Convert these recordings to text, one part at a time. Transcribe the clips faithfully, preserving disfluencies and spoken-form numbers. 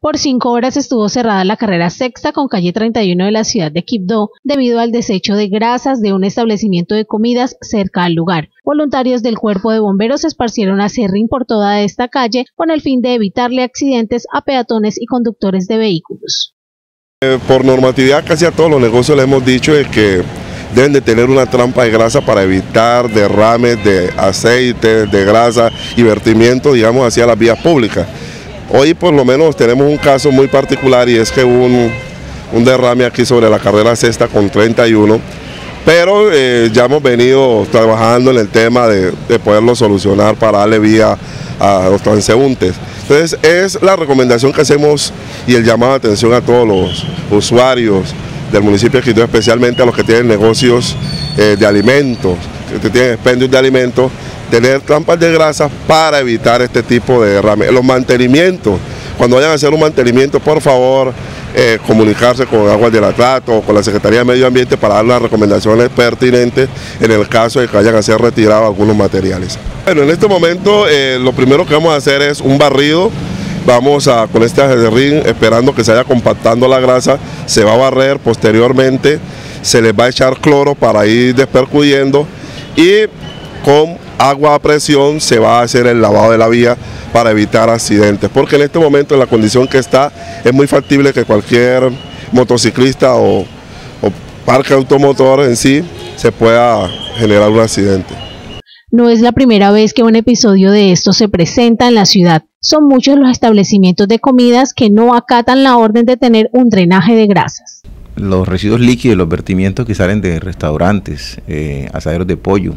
Por cinco horas estuvo cerrada la carrera sexta con calle treinta y uno de la ciudad de Quibdó debido al desecho de grasas de un establecimiento de comidas cerca al lugar. Voluntarios del Cuerpo de Bomberos esparcieron acerrín por toda esta calle con el fin de evitarle accidentes a peatones y conductores de vehículos. Eh, por normatividad casi a todos los negocios les hemos dicho es que deben de tener una trampa de grasa para evitar derrames de aceite, de grasa y vertimiento, digamos, hacia las vías públicas. Hoy por lo menos tenemos un caso muy particular y es que hubo un, un derrame aquí sobre la carrera sexta con treinta y uno, pero eh, ya hemos venido trabajando en el tema de, de poderlo solucionar para darle vía a los transeúntes. Entonces es la recomendación que hacemos y el llamado de atención a todos los usuarios del municipio de Quibdó, especialmente a los que tienen negocios eh, de alimentos, que tienen expendios de alimentos, tener trampas de grasa para evitar este tipo de derrame. Los mantenimientos, cuando vayan a hacer un mantenimiento, por favor, eh, comunicarse con Aguas del Atrato o con la Secretaría de Medio Ambiente para dar las recomendaciones pertinentes en el caso de que vayan a ser retirados algunos materiales. Bueno, en este momento eh, lo primero que vamos a hacer es un barrido. Vamos a, con este acerrín, esperando que se vaya compactando la grasa, se va a barrer, posteriormente se les va a echar cloro para ir despercuyendo y con agua a presión se va a hacer el lavado de la vía para evitar accidentes, porque en este momento en la condición que está es muy factible que cualquier motociclista o, o parque automotor en sí se pueda generar un accidente. No es la primera vez que un episodio de esto se presenta en la ciudad. Son muchos los establecimientos de comidas que no acatan la orden de tener un drenaje de grasas. Los residuos líquidos, los vertimientos que salen de restaurantes, eh, asaderos de pollo,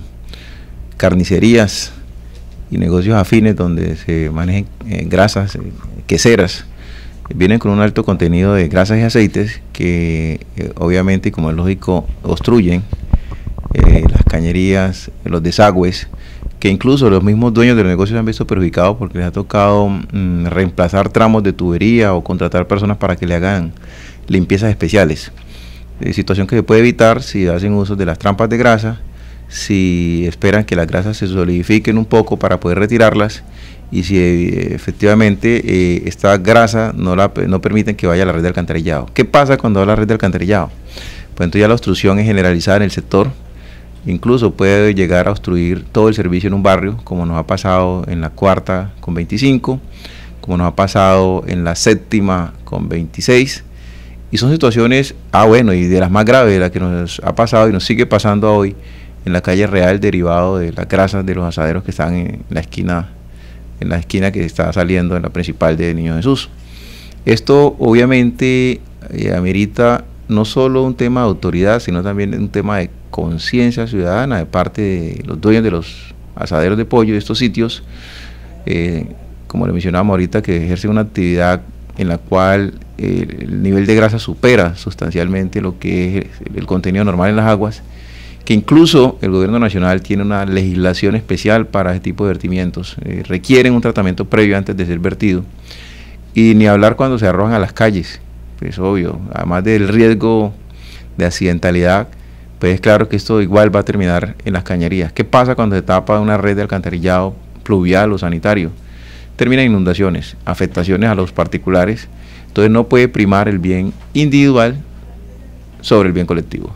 carnicerías y negocios afines donde se manejan eh, grasas eh, queseras, vienen con un alto contenido de grasas y aceites que eh, obviamente, como es lógico, obstruyen eh, las cañerías, los desagües, que incluso los mismos dueños de los negocios se han visto perjudicados porque les ha tocado mm, reemplazar tramos de tubería o contratar personas para que le hagan limpiezas especiales. Eh, situación que se puede evitar si hacen uso de las trampas de grasa, si esperan que las grasas se solidifiquen un poco para poder retirarlas y si eh, efectivamente eh, esta grasa no, la, no permiten que vaya a la red de alcantarillado. ¿Qué pasa cuando va a la red de alcantarillado? Pues entonces ya la obstrucción es generalizada en el sector, incluso puede llegar a obstruir todo el servicio en un barrio, como nos ha pasado en la cuarta con veinticinco, como nos ha pasado en la séptima con veintiséis, y son situaciones, ah bueno, y de las más graves, de las que nos ha pasado y nos sigue pasando hoy, en la calle Real, derivado de las grasas de los asaderos que están en la esquina, en la esquina que está saliendo en la principal de Niño Jesús. Esto obviamente eh, amerita no solo un tema de autoridad, sino también un tema de conciencia ciudadana de parte de los dueños de los asaderos de pollo de estos sitios, eh, como le mencionábamos ahorita, que ejercen una actividad en la cual eh, el nivel de grasa supera sustancialmente lo que es el contenido normal en las aguas, que incluso el gobierno nacional tiene una legislación especial para este tipo de vertimientos, eh, requieren un tratamiento previo antes de ser vertido, y ni hablar cuando se arrojan a las calles, pues obvio, además del riesgo de accidentalidad, pues es claro que esto igual va a terminar en las cañerías. ¿Qué pasa cuando se tapa una red de alcantarillado pluvial o sanitario? Termina en inundaciones, afectaciones a los particulares, entonces no puede primar el bien individual sobre el bien colectivo.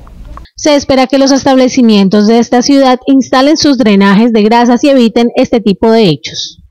Se espera que los establecimientos de esta ciudad instalen sus drenajes de grasas y eviten este tipo de hechos.